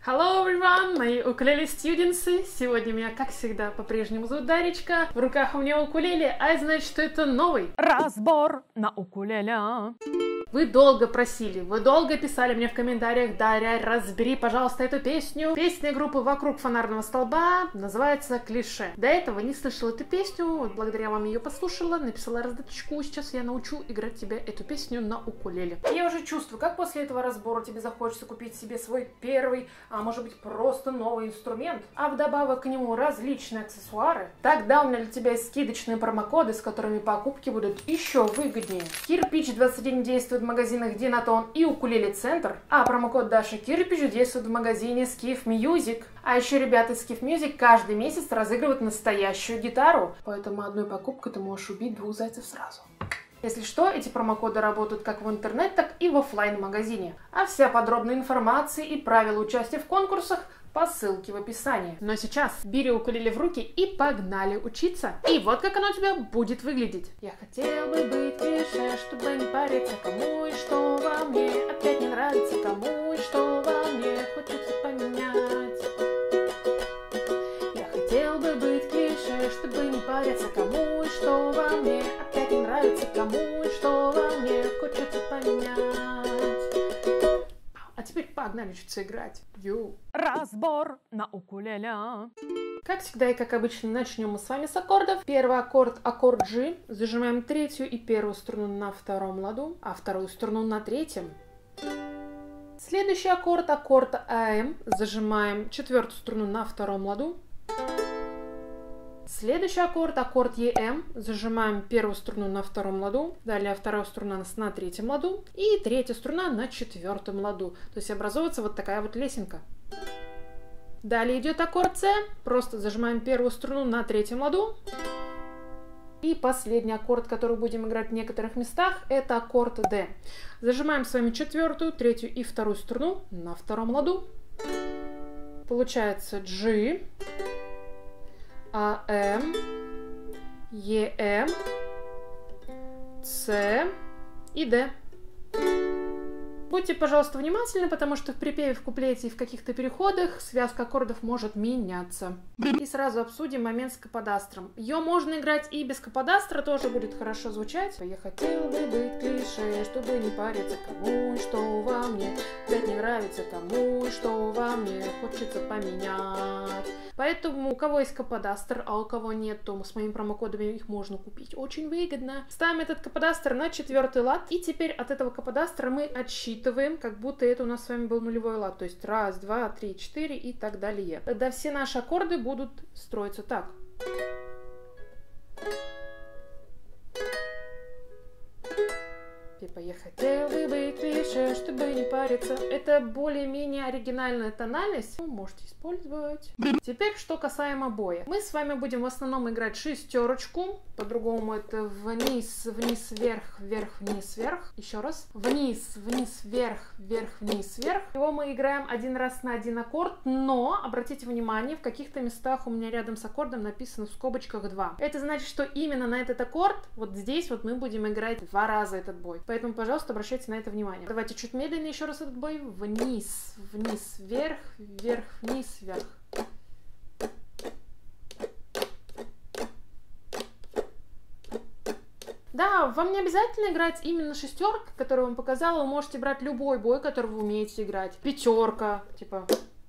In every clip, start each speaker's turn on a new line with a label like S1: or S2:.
S1: Hello everyone, мои укулеле студенты. Сегодня меня, как всегда, по-прежнему зовут Даречка. В руках у меня укулеле, а это значит, что это новый
S2: разбор на укулеле.
S1: Вы долго просили, вы долго писали мне в комментариях: Дарья, разбери, пожалуйста, эту песню. Песня группы «Вокруг фонарного столба» называется «Клише». До этого не слышала эту песню, вот благодаря вам ее послушала, написала раздаточку. Сейчас я научу играть тебе эту песню на укулеле. Я уже чувствую, как после этого разбора тебе захочется купить себе свой первый, а может быть просто новый инструмент, а вдобавок к нему различные аксессуары. Тогда у меня для тебя есть скидочные промокоды, с которыми покупки будут еще выгоднее. Кирпич 21 действует в магазинах Динатон и Укулеле Центр, а промокод Даша Кирпич действует в магазине Skiff Music. А еще ребята из Skiff Music каждый месяц разыгрывают настоящую гитару, поэтому одной покупкой ты можешь убить двух зайцев сразу. Если что, эти промокоды работают как в интернет, так и в офлайн-магазине. А вся подробная информация и правила участия в конкурсах по ссылке в описании. Но сейчас бери укулеле в руки и погнали учиться. И вот как оно у тебя будет выглядеть. Я хотел бы быть клише, чтобы не париться, кому и что во мне опять не нравится, кому и что во мне хочется поменять. Я хотел бы быть клише, чтобы не париться, кому и что во мне опять не нравится, кому и что во мне хочется поменять. А теперь погнали учиться играть. Йоу.
S2: Разбор на укулеле.
S1: Как всегда и как обычно, начнем мы с вами с аккордов. Первый аккорд — аккорд G. Зажимаем третью и первую струну на втором ладу, а вторую струну на третьем. Следующий аккорд — аккорд АМ. Зажимаем четвертую струну на втором ладу. Следующий аккорд — аккорд ЕМ. Зажимаем первую струну на втором ладу, далее вторая струна на третьем ладу и третья струна на четвертом ладу. То есть образуется вот такая вот лесенка. Далее идет аккорд С. Просто зажимаем первую струну на третьем ладу. И последний аккорд, который будем играть в некоторых местах, это аккорд Д. Зажимаем с вами четвертую, третью и вторую струну на втором ладу. Получается G, АМ, ЕМ, С и Д. Будьте, пожалуйста, внимательны, потому что в припеве, в куплете и в каких-то переходах связка аккордов может меняться. И сразу обсудим момент с каподастром. Ее можно играть и без каподастра, тоже будет хорошо звучать. Я хотел бы быть клише, чтобы не париться, кому и что во мне опять не нравится, кому и что во мне хочется поменять. Поэтому у кого есть каподастр, а у кого нет, то с моими промокодами их можно купить очень выгодно. Ставим этот каподастр на четвертый лад, и теперь от этого каподастра мы отсчитываем, как будто это у нас с вами был нулевой лад. То есть раз, два, три, четыре и так далее. Тогда все наши аккорды будут строиться так. Типа я хотел бы быть клише, чтобы не париться. Это более-менее оригинальная тональность. Вы можете использовать. Теперь, что касаемо боя. Мы с вами будем в основном играть шестерочку. По-другому это вниз, вниз, вверх, вверх, вниз, вверх. Еще раз. Вниз, вниз, вверх, вверх, вниз, вверх. Его мы играем один раз на один аккорд. Но, обратите внимание, в каких-то местах у меня рядом с аккордом написано в скобочках 2. Это значит, что именно на этот аккорд, вот здесь вот мы будем играть 2 раза этот бой. Поэтому, пожалуйста, обращайте на это внимание. Давайте чуть медленнее еще раз этот бой. Вниз, вниз, вверх, вверх, вниз, вверх. Да, вам не обязательно играть именно шестерка, которую я вам показала. Вы можете брать любой бой, который вы умеете играть. Пятерка, типа.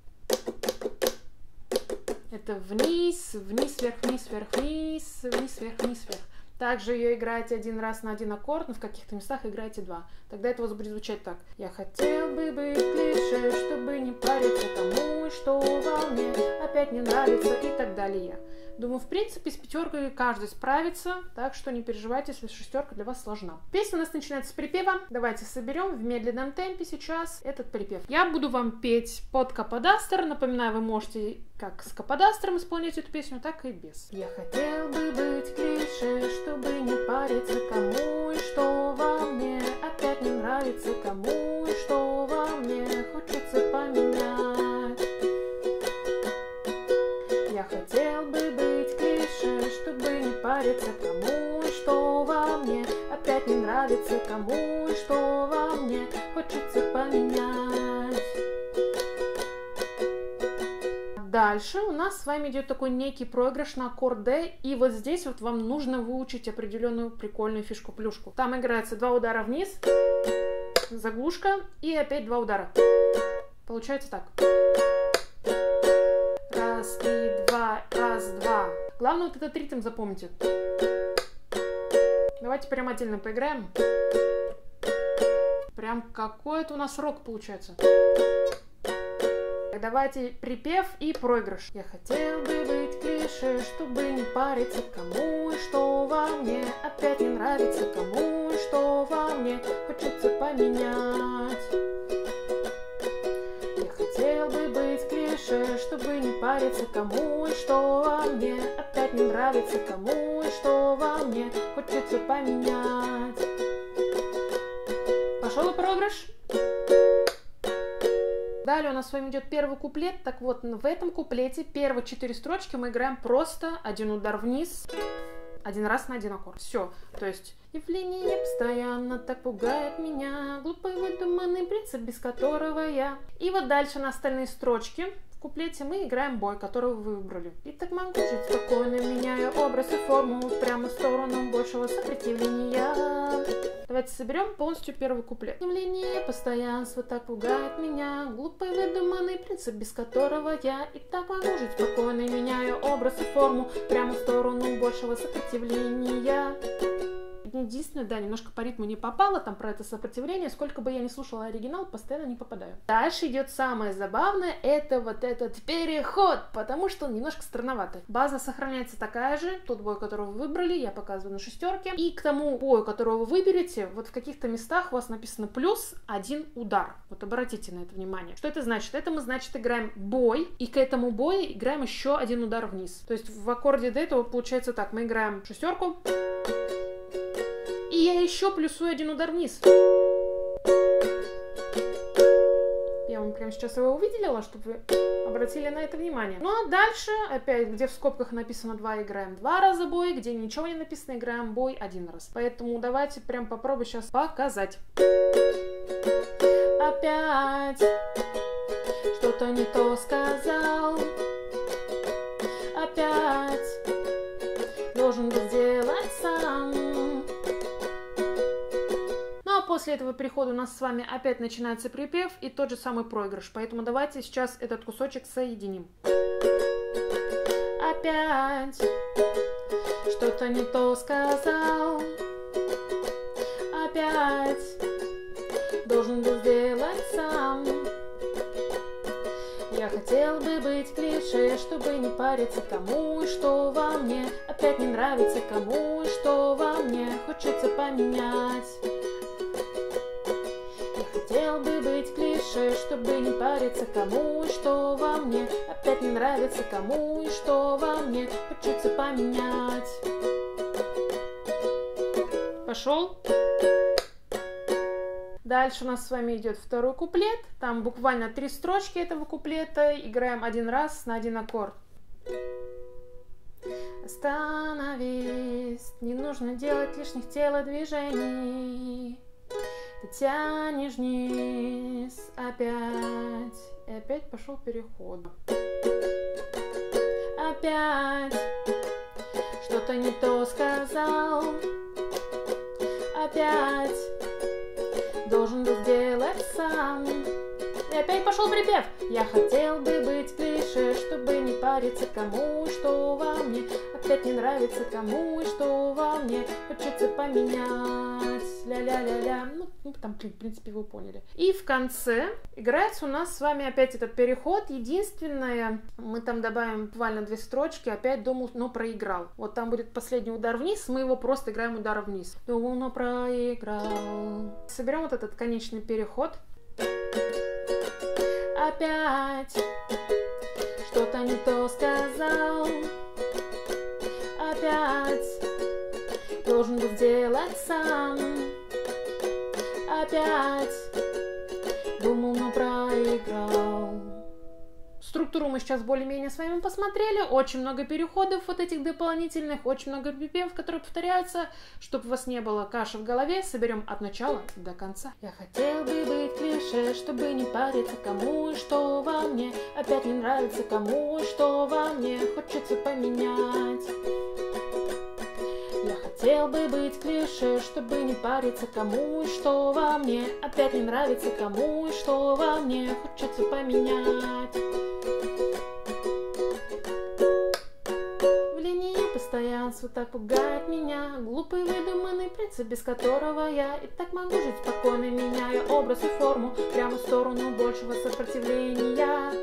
S1: Это вниз, вниз, вверх, вниз, вверх, вниз, вниз, вверх, вниз, вверх. Также ее играете один раз на один аккорд, но в каких-то местах играете 2. Тогда это у вас будет звучать так. Я хотел бы быть клише, чтобы не париться, кому и что во мне опять не нравится и так далее. Думаю, в принципе, с пятеркой каждый справится, так что не переживайте, если шестерка для вас сложна. Песня у нас начинается с припева. Давайте соберем в медленном темпе сейчас этот припев. Я буду вам петь под каподастр. Напоминаю, вы можете как с каподастром исполнять эту песню, так и без. Я хотел бы быть клише, чтобы не париться, кому и что во мне опять не нравится, кому и что во мне хочется поменять. Я хотел бы быть клише, чтобы не париться, кому и что во мне опять не нравится, кому и что во мне хочется поменять. Дальше у нас с вами идет такой некий проигрыш на аккорд D, и вот здесь вот вам нужно выучить определенную прикольную фишку-плюшку. Там играется 2 удара вниз, заглушка и опять 2 удара. Получается так. Раз, три, два, раз, два. Главное вот этот ритм запомните. Давайте прям отдельно поиграем. Прям какой-то у нас рок получается. Давайте припев и проигрыш. Я хотел бы быть клише, чтобы не париться, кому и что во мне опять не нравится, кому и что во мне хочется поменять. Я хотел бы быть клише, чтобы не париться, кому и что во мне опять не нравится, кому и что во мне хочется поменять. Пошел и проигрыш. Далее у нас с вами идет первый куплет. Так вот, в этом куплете первые 4 строчки мы играем просто один удар вниз, один раз на один аккорд. Все. То есть явление постоянно так пугает меня, глупый выдуманный принцип, без которого я. И вот дальше на остальные строчки в куплете мы играем бой, который вы выбрали. И так могу жить спокойно, меняя образ и форму прямо в сторону большего сопротивления. Давайте соберем полностью первый куплет. Явление постоянства так пугает меня, глупый выдуманный принцип, без которого я и так могу жить спокойно, меняя образ и форму прямо в сторону большего сопротивления. Единственное, да, немножко по ритму не попало, там про это сопротивление, сколько бы я ни слушала оригинал, постоянно не попадаю. Дальше идет самое забавное, это вот этот переход, потому что он немножко странноватый. База сохраняется такая же, тот бой, который вы выбрали, я показываю на шестерке. И к тому бою, который вы выберете, вот в каких-то местах у вас написано плюс 1 удар. Вот обратите на это внимание. Что это значит? Это мы, значит, играем бой, и к этому бою играем еще 1 удар вниз. То есть в аккорде до этого получается так, мы играем шестерку, и я еще плюсую 1 удар вниз. Я вам прямо сейчас его выделила, чтобы вы обратили на это внимание. Ну а дальше, опять, где в скобках написано 2, играем 2 раза бой, где ничего не написано, играем бой 1 раз. Поэтому давайте прям попробую сейчас показать. Опять что-то не то сказал. Опять должен был сделать сам. После этого перехода у нас с вами опять начинается припев и тот же самый проигрыш. Поэтому давайте сейчас этот кусочек соединим. Опять что-то не то сказал. Опять должен был сделать сам. Я хотел бы быть клише, чтобы не париться, кому и что во мне опять не нравится, кому и что во мне хочется поменять. Хотел бы быть клише, чтобы не париться, кому и что во мне опять не нравится, кому и что во мне хочется поменять. Пошел. Дальше у нас с вами идет второй куплет. Там буквально 3 строчки этого куплета. Играем 1 раз на 1 аккорд. Остановись, не нужно делать лишних телодвижений. Ты тянешь вниз опять, и опять пошел переход. Опять что-то не то сказал. Опять должен был сделать сам. И опять пошел припев. Я хотел бы быть клише, чтобы не париться, кому и что во мне опять не нравится, кому и что во мне хочется поменять. Ля-ля-ля-ля. Ну, там, в принципе, вы поняли. И в конце играется у нас с вами опять этот переход. Единственное, мы там добавим буквально 2 строчки. Опять думал, но проиграл. Вот там будет последний удар вниз, мы его просто играем удар вниз. Думал, но проиграл. Соберем вот этот конечный переход. Опять что-то не то сказал. Опять должен был сделать сам. Опять думал, но проиграл. Структуру мы сейчас более-менее с вами посмотрели. Очень много переходов вот этих дополнительных, очень много припевов, которые повторяются. Чтобы у вас не было каши в голове, соберем от начала до конца. Я хотел бы быть клише, чтобы не париться, кому и что во мне опять не нравится, кому и что во мне хочется поменять. Я хотел бы быть клише, чтобы не париться, кому и что во мне опять не нравится, кому и что во мне хочется поменять. Влияние постоянства так пугает меня, глупый выдуманный принцип, без которого я и так могу жить спокойно, меняя образ и форму прямо в сторону большего сопротивления.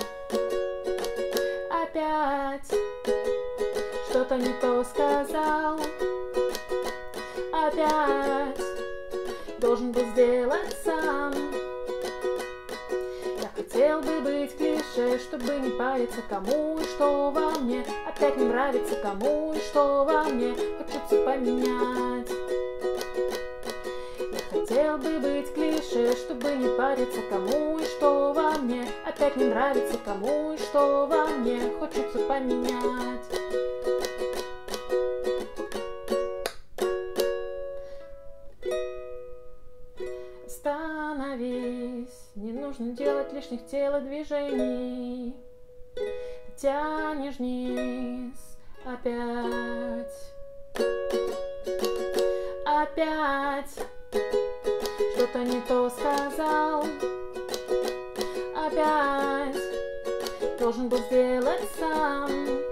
S1: Опять что-то не то сказал. Опять должен был сделать сам. Я хотел бы быть клише, чтобы не париться, кому и что во мне опять не нравится, кому и что во мне хочется поменять. Я хотел бы быть клише, чтобы не париться, кому и что во мне опять не нравится, кому и что во мне хочется поменять. Остановись, не нужно делать лишних телодвижений. Тянешь вниз опять. Опять что-то не то сказал. Опять должен был сделать сам.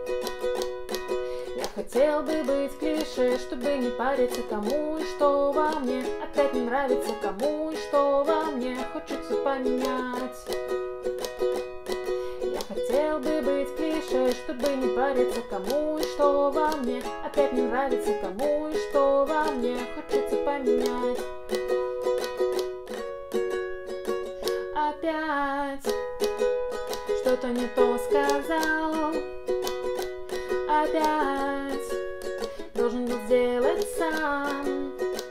S1: Я хотел бы быть клише, чтобы не париться, кому и что во мне опять не нравится, кому и что во мне хочется поменять. Я хотел бы быть клише, чтобы не париться, кому и что во мне опять не нравится, кому и что во мне хочется поменять. Опять что-то не то сказал. Опять должен был сделать сам.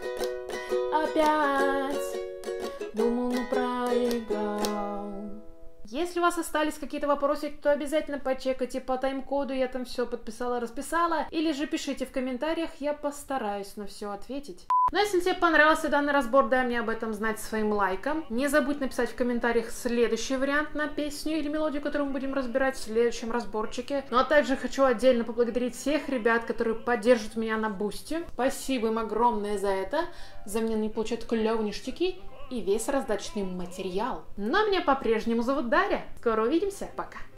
S1: Опять думал, но проиграл. Если у вас остались какие-то вопросики, то обязательно почекайте по тайм-коду, я там все подписала, расписала. Или же пишите в комментариях, я постараюсь на все ответить. Но если тебе понравился данный разбор, дай мне об этом знать своим лайком. Не забудь написать в комментариях следующий вариант на песню или мелодию, которую мы будем разбирать в следующем разборчике. Ну а также хочу отдельно поблагодарить всех ребят, которые поддерживают меня на бусте. Спасибо им огромное за это. За меня они получают клёвые ништяки и весь раздаточный материал. Но меня по-прежнему зовут Дарья. Скоро увидимся. Пока.